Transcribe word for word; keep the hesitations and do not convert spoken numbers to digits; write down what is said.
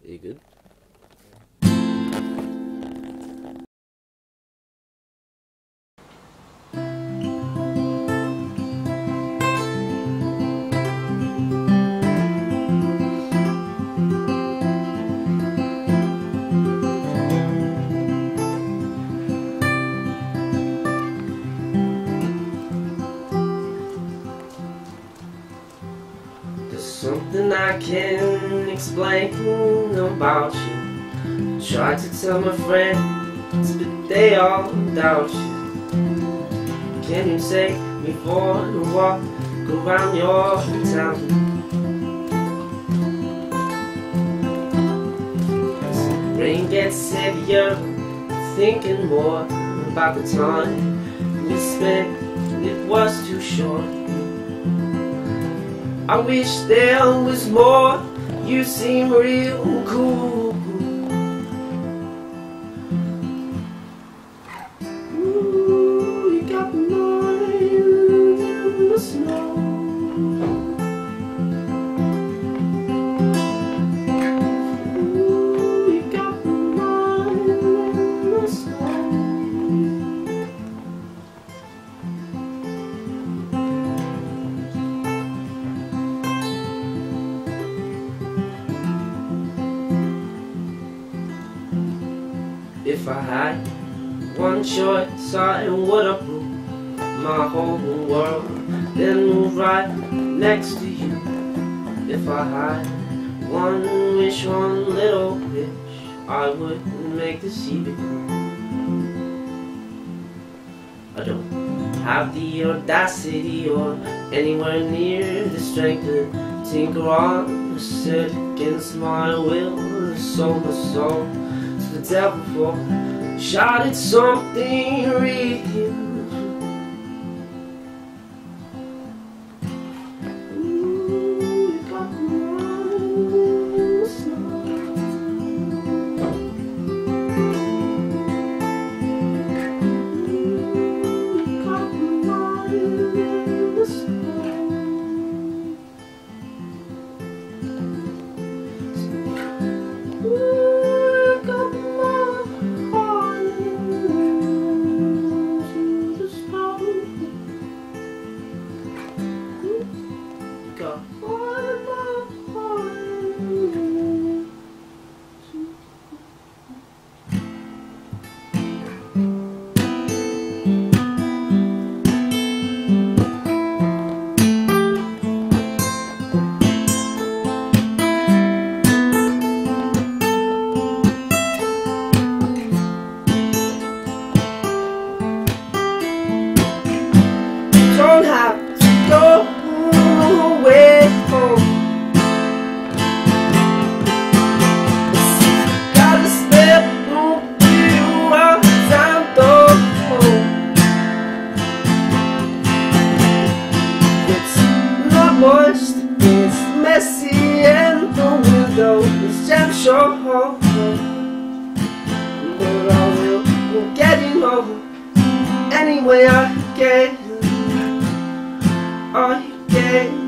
you good? Something I can't explain about you. Tried to tell my friends, but they all doubt you. Can you take me for a walk around your town? As the rain gets heavier, thinking more about the time we spent, it was too short. I wish there was more. You seem real cool. Ooh, you got my mind in the snow. Ooh, you got my mind in the snow. If I had one choice, I would uproot my whole world, then move right next to you. If I had one wish, one little wish, I would make the sea become. I don't have the audacity or anywhere near the strength to tinker on or sit against my will. Sold my soul to the devil for shot at something real. Ooh, you got me running in the snow. Ooh, you got me running in the snow. Ooh, go. Don't have to go away home. Gotta step through you as I'm home. It's not moist, it's messy, and the window is jam shut. But I will, will get you home any way I can. I can.